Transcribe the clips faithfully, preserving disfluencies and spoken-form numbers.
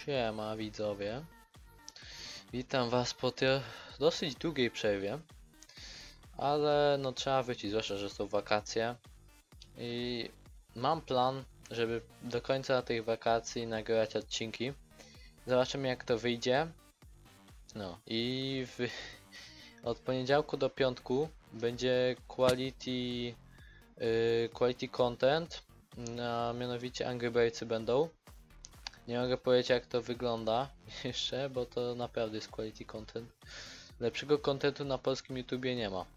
Siema widzowie, witam was po tej dosyć długiej przerwie, ale no trzeba wrócić, zwłaszcza że są wakacje i mam plan, żeby do końca tych wakacji nagrywać odcinki. Zobaczymy jak to wyjdzie. No i w, od poniedziałku do piątku będzie quality, yy, quality content, a mianowicie Angry Birdsy będą. Nie mogę powiedzieć jak to wygląda jeszcze, bo to naprawdę jest quality content. Lepszego contentu na polskim YouTubie nie ma.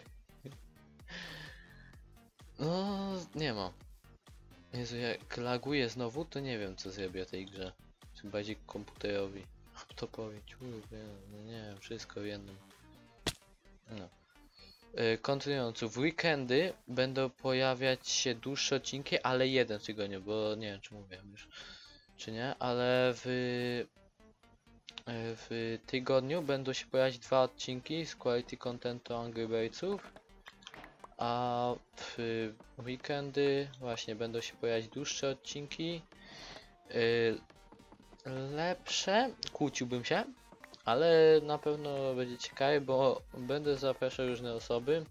No, nie ma. Jezu, jak laguje znowu, to nie wiem co zrobię tej grze. Czy bardziej komputerowi, laptopowi, nie, no nie wiem, wszystko w jednym. No. Yy, kontynuując, w weekendy będą pojawiać się dłuższe odcinki, ale jeden w tygodniu, bo nie wiem czy mówiłem już, czy nie, ale w W tygodniu będą się pojawiać dwa odcinki z quality contentu Angry Birdsów, a w weekendy właśnie będą się pojawiać dłuższe odcinki, yy, lepsze, kłóciłbym się, ale na pewno będzie ciekawe, bo będę zapraszał różne osoby.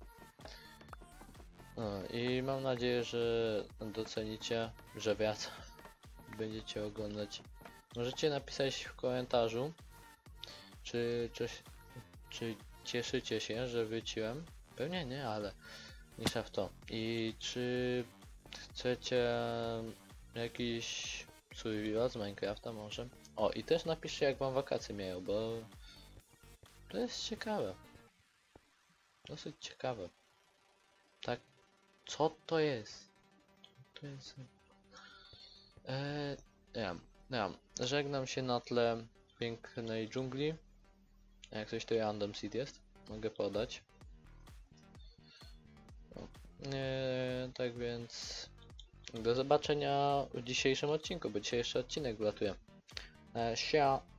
No, i mam nadzieję, że docenicie, że wracam, będziecie oglądać. Możecie napisać w komentarzu, Czy, czy, czy cieszycie się, że wróciłem? Pewnie nie, ale mniejsza w to. I czy chcecie jakiś survival z Minecrafta może? O, i też napiszcie jak wam wakacje miały, bo to jest ciekawe. Dosyć ciekawe. Tak, co to jest? Co to jest? Eee, ja, ja, żegnam się na tle pięknej dżungli. Jak coś to Random Seed jest, mogę podać. No. Eee, tak więc do zobaczenia w dzisiejszym odcinku, bo dzisiaj jeszcze odcinek wlatuje. Eee, sia.